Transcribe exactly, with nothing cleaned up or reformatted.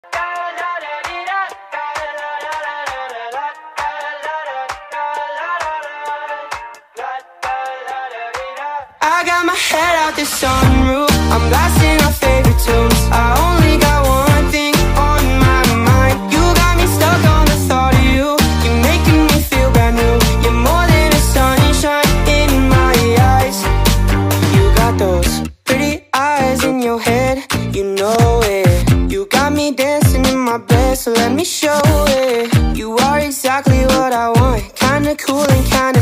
I got my head out the sunroof, I'm blasting our favorite tunes. I only got one thing on my mind. You got me stuck on the thought of you. You're making me feel brand new. You're more than a sunshine in my eyes. You got those pretty eyes in your head, you know it. You got me dancing in my bed, so let me show it. You are exactly what I want, kinda cool and kinda